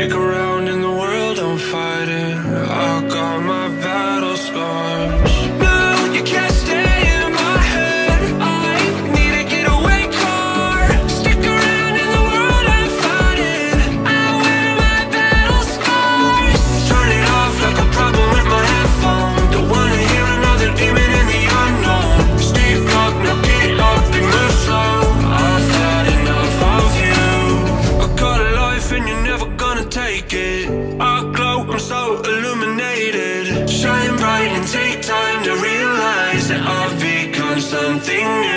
stick around in the world I'm fighting. I got my battle scars. No, you can't stay in my head. I need a getaway car. Stick around in the world I'm fighting. I wear my battle scars. Turn it off like a problem with my headphone. Don't wanna hear another demon in the unknown. Speak up, now get up and move slow. I've had enough of you. I got a life and you're never gonna take it. I glow, I'm so illuminated. Shine bright and take time to realize that I've become something new.